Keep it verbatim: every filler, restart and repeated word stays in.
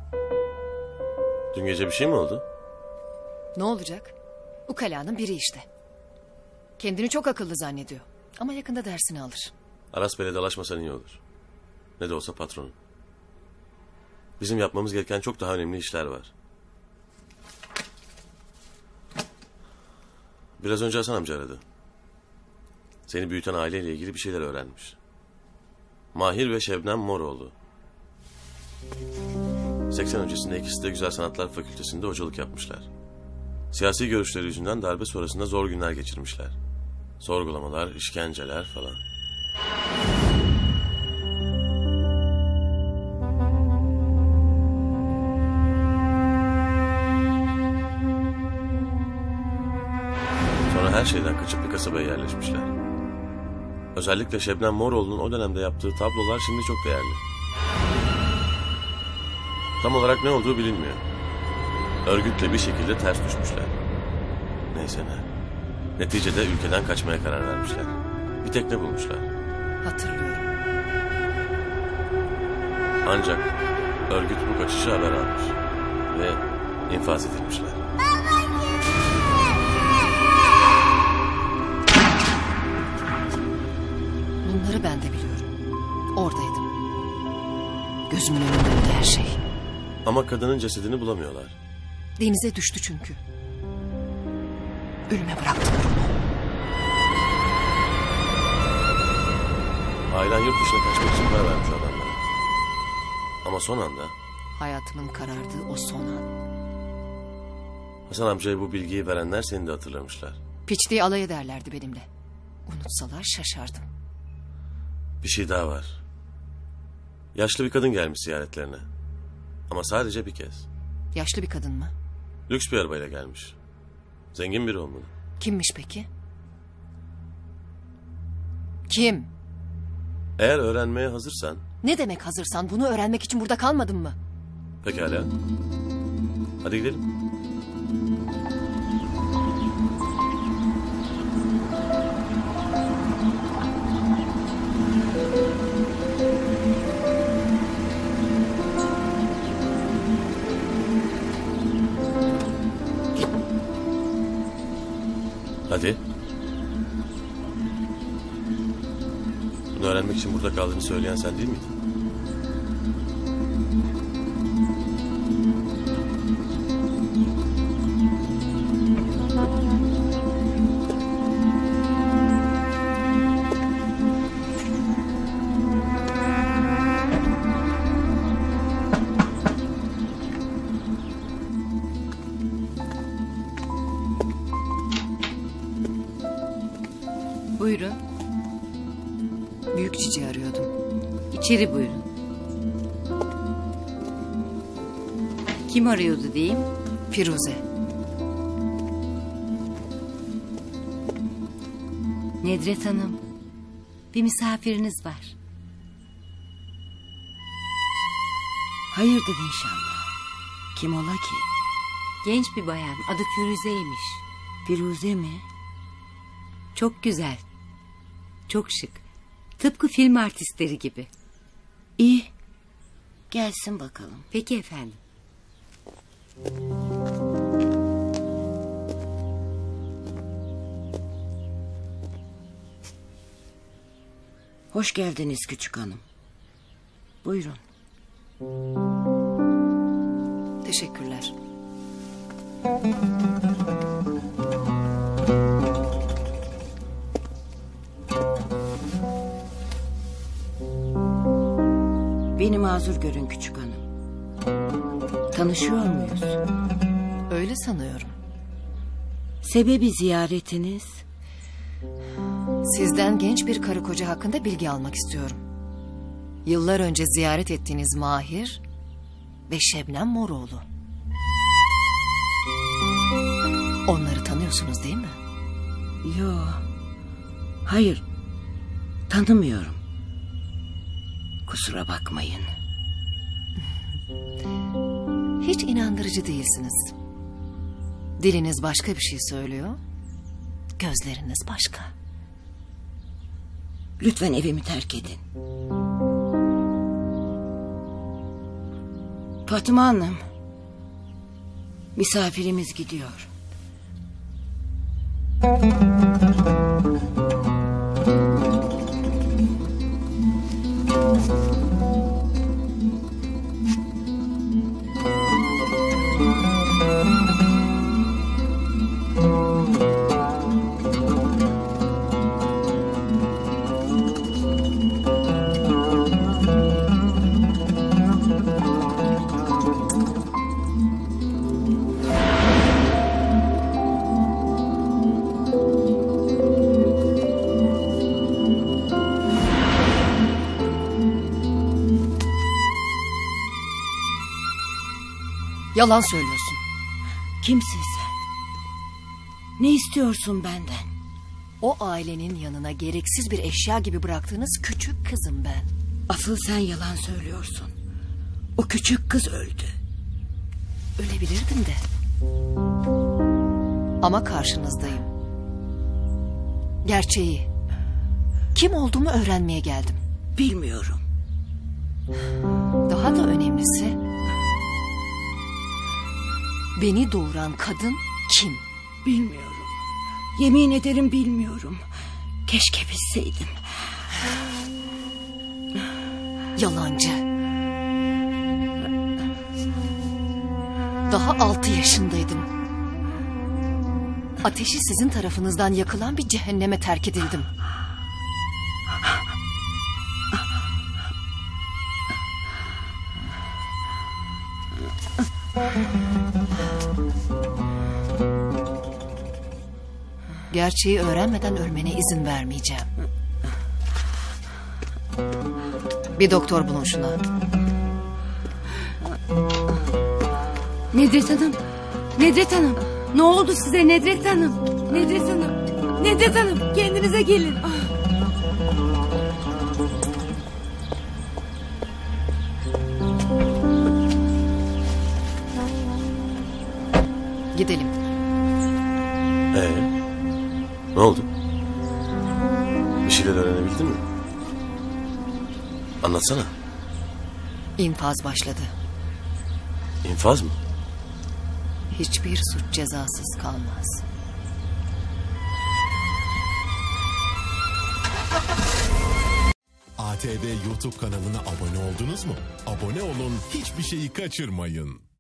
Dün gece bir şey mi oldu? Ne olacak? Ukalanın biri işte. Kendini çok akıllı zannediyor. Ama yakında dersini alır. Aras Bey'le dalaşmasan iyi olur. Ne de olsa patronun. Bizim yapmamız gereken çok daha önemli işler var. Biraz önce Hasan amca aradı. Seni büyüten aileyle ilgili bir şeyler öğrenmiş. Mahir ve Şebnem Moroğlu. seksen öncesinde ikisi de Güzel Sanatlar Fakültesi'nde hocalık yapmışlar. Siyasi görüşleri yüzünden darbe sonrasında zor günler geçirmişler. Sorgulamalar, işkenceler falan. Sonra her şeyden kaçıp bir kasabaya yerleşmişler. Özellikle Şebnem Moroğlu'nun o dönemde yaptığı tablolar şimdi çok değerli. Tam olarak ne olduğu bilinmiyor. Örgütle bir şekilde ters düşmüşler. Neyse ne. Neticede ülkeden kaçmaya karar vermişler. Bir tekne bulmuşlar. Hatırlıyorum. Ancak örgüt bu kaçışı haber almış. Ve infaz edilmişler. Bunları ben de biliyorum. Oradaydım. Gözümün önündeydi her şey. Ama kadının cesedini bulamıyorlar. Denize düştü çünkü. Ölüme bıraktılar onu. Ailen yurt dışına kaçmak için para vermiş adamlara. Ama son anda... Hayatımın karardığı o son an. Hasan amcaya bu bilgiyi verenler seni de hatırlamışlar. Piç diye alay ederlerdi benimle. Unutsalar şaşardım. Bir şey daha var. Yaşlı bir kadın gelmiş ziyaretlerine. Ama sadece bir kez. Yaşlı bir kadın mı? Lüks bir arabayla gelmiş. Zengin biri olmalı. Kimmiş peki? Kim? Eğer öğrenmeye hazırsan... Ne demek hazırsan? Bunu öğrenmek için burada kalmadın mı? Pekala. Hadi gidelim. Hadi. Bunu öğrenmek için burada kaldığını söyleyen sen değil miydin? Buyurun. Büyük Cici arıyordum. İçeri buyurun. Kim arıyordu diyeyim? Firuze. Nedret Hanım. Bir misafiriniz var. Hayırdır inşallah. Kim ola ki? Genç bir bayan. Adı Firuze'ymiş. Firuze mi? Çok güzel. Çok şık. Tıpkı film artistleri gibi. İyi. Gelsin bakalım. Peki efendim. Hoş geldiniz küçük hanım. Buyurun. Teşekkürler. Beni mazur görün küçük hanım. Tanışıyor muyuz? Öyle sanıyorum. Sebebi ziyaretiniz? Sizden genç bir karı koca hakkında bilgi almak istiyorum. Yıllar önce ziyaret ettiğiniz Mahir ve Şebnem Moroğlu. Onları tanıyorsunuz değil mi? Yo. Hayır. Tanımıyorum. Kusura bakmayın. Hiç inandırıcı değilsiniz. Diliniz başka bir şey söylüyor. Gözleriniz başka. Lütfen evimi terk edin. Fatıma Hanım. Misafirimiz gidiyor. Yalan söylüyorsun. Kimsin sen? Ne istiyorsun benden? O ailenin yanına gereksiz bir eşya gibi bıraktığınız küçük kızım ben. Asıl sen yalan söylüyorsun. O küçük kız öldü. Ölebilirdim de. Ama karşınızdayım. Gerçeği, kim olduğumu öğrenmeye geldim. Bilmiyorum. Daha da önemlisi, beni doğuran kadın kim? Bilmiyorum. Yemin ederim bilmiyorum. Keşke bilseydim. Yalancı. Daha altı yaşındaydım. Ateşi sizin tarafınızdan yakılan bir cehenneme terk edildim. Gerçeği öğrenmeden ölmene izin vermeyeceğim. Bir doktor bulun şuna. Nedret Hanım. Nedret Hanım. Ne oldu size Nedret Hanım? Nedret Hanım. Nedret Hanım kendinize gelin. Ah. Gidelim. Ee, ne oldu? Bir şeyler öğrenebildin mi? Anlatsana. İnfaz başladı. İnfaz mı? Hiçbir suç cezasız kalmaz. A T V YouTube kanalına abone oldunuz mu? Abone olun, hiçbir şeyi kaçırmayın.